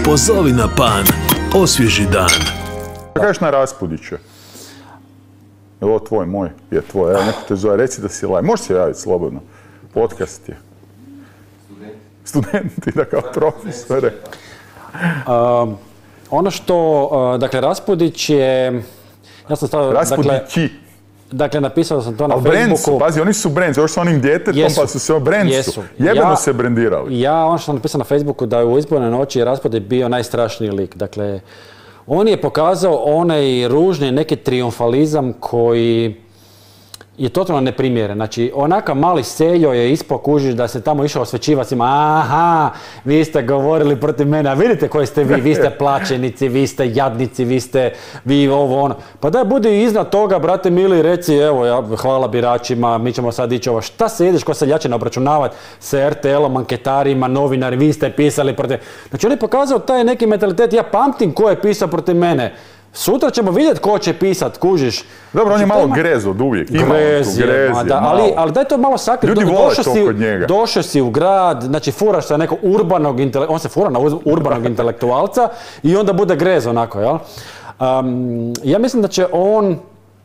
Pozovi na pan, osvježi dan. Kažeš na Raspudića? Je ovo tvoj, moj? Je tvoj, evo neko te zove, reci da si live. Možeš se javiti slobodno. Podcast je. Studenti, da kao profesore. Ono što, dakle, Raspudić je... Ja sam stavio, Raspudići. Dakle, napisao sam to na Facebooku. Facebooku. Brand su, pazi, oni su brand, još sa onim djetetom, pa su se brand su. Jebeno se brandirali. Ono što sam napisao na Facebooku da je u izbornoj noći Raspudić bio najstrašniji lik. Dakle, on je pokazao onaj ružni neki triumfalizam koji je totalno neprimjeren. Znači, onakav mali seljo je ispao, kužiš, da se tamo išao osvećivati svima. Aha, vi ste govorili protiv mene, a vidite koji ste vi, vi ste plaćenici, vi ste jadnici, vi ovo ono. Pa daj, budi iznad toga, brate mili, reci, evo, hvala biračima, mi ćemo sad ići ovo. Šta se ideš ko seljačina obračunavati sa RTL-om, anketarima, novinari, vi ste pisali protiv... Znači, on je pokazao taj neki mentalitet, ja pamtim ko je pisao protiv mene. Sutra ćemo vidjeti ko će pisat, kužiš. Dobro, on je malo grez od uvijek. Grez je, ali daj to malo sakri. Ljudi vole to kod njega. Došao si u grad, znači furaš sa nekog urbanog intelektualca, on se fura na urbanog intelektualca i onda bude grez onako, jel? Ja mislim da će on,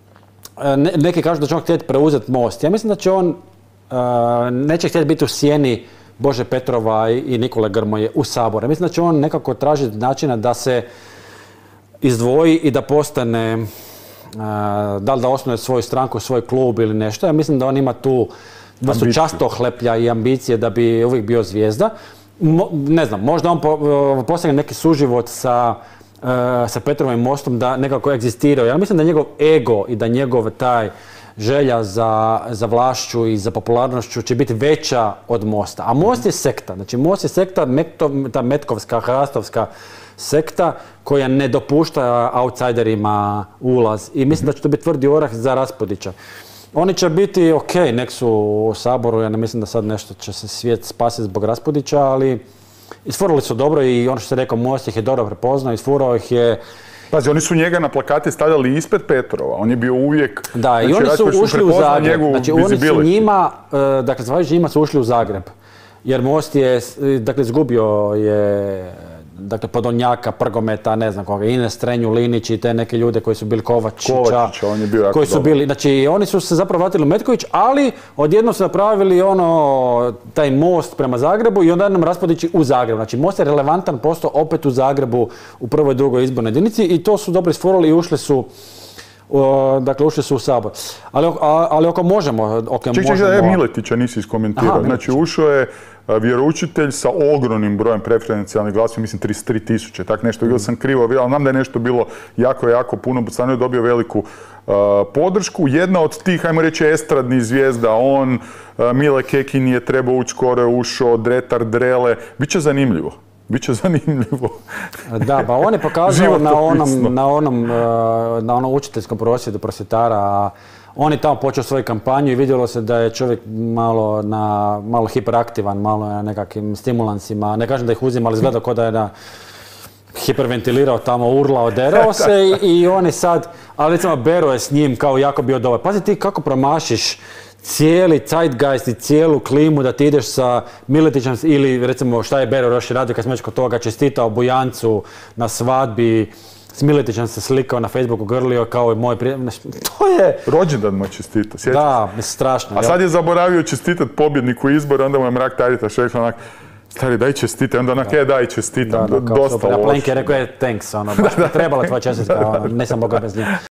neki kažu da će on htjeti preuzeti Most, ja mislim da će on neće htjeti biti u sjeni Bože Petrova i Nikole Grmoje u Saboru. Mislim da će on nekako tražiti načina da se izdvoji i da postane, da li da osnuje svoju stranku, svoj klub ili nešto. Ja mislim da on ima tu vrstu častohleplja i ambicije da bi uvijek bio zvijezda. Ne znam, možda on postigne neki suživot sa Petrovim Mostom da nekako egzistirao. Ja mislim da njegov ego i da njegov taj želja za vlašću i za popularnošću će biti veća od Mosta. A Most je sekta. Znači, Most je sekta, ta metkovska, hrastovska sekta koja ne dopušta outsiderima ulaz. I mislim da će to biti tvrdi orah za Raspudića. Oni će biti ok, nek su u Saboru, ja ne mislim da sad nešto će se svijet spasiti zbog Raspudića, ali isfurali su dobro i ono što se rekao, Most ih je dobro prepoznao, isfurao ih je. Pazi, oni su njega na plakate stavljali ispred Petrova, on je bio uvijek... Da, i oni su ušli u Zagreb, znači oni su njima, dakle, zahvaljujući njima su ušli u Zagreb, jer Most je, dakle, izgubio je, dakle, Podolnjaka, Prgometa, ne znam koga, Ines Strenju, Linić i te neke ljude koji su bili Kovačića, on je bio jako koji su bili, znači, oni su se zapravo vratili u Metković, ali odjednom su napravili taj most prema Zagrebu i onda nam Raspudići u Zagrebu. Znači, Most je relevantan postao opet u Zagrebu u prvoj i drugoj izbornoj jedinici i to su dobro isfurali i ušli su u Sabor. Ali ako možemo... Čekaj, Miletića nisi iskomentirao. Znači, ušao je vjeroučitelj sa ogromnim brojem preferencijalnih glasova, mislim 33.000, tak nešto. Vidio sam krivo, ali znam da je nešto bilo jako puno, stvarno je dobio veliku podršku. Jedna od tih, ajmo reći, estradnih zvijezda, on, Mile Kekin je trebao ući, skoro je ušao, Dretar Drele. Biće zanimljivo. Biće zanimljivo. Da, pa on je pokazao na onom učiteljskom prosvjedu prosvjetara. On je tamo počeo svoju kampanju i vidjelo se da je čovjek malo hiperaktivan, malo na nekakvim stimulansima. Ne kažem da ih uzima, ali izgleda kao da je hiperventilirao tamo, urlao, derao se i on je sad, ali recimo Bero je s njim kao jako bio dobar. Pazi ti kako promašiš cijeli zeitgeist i cijelu klimu da ti ideš sa Miletićem ili recimo šta je Bero još radio kad smo već kod toga čestitao Bujancu na svadbi, s Miletićem se slikao na Facebooku, grlio kao i moj prijatelj. To je... Rođendan mu je čestitao, sjećaš se? Da, strašno. A sad je zaboravio čestitati pobjedniku izbora, onda mu je Mrak-Taritaš rekla onak, stari, daj čestitaj, onda onak, daj čestitam, dosta loše. A Plenke rekao je, thanks, baš mi trebala tvoja čestitka, ne sam mogao bez nje.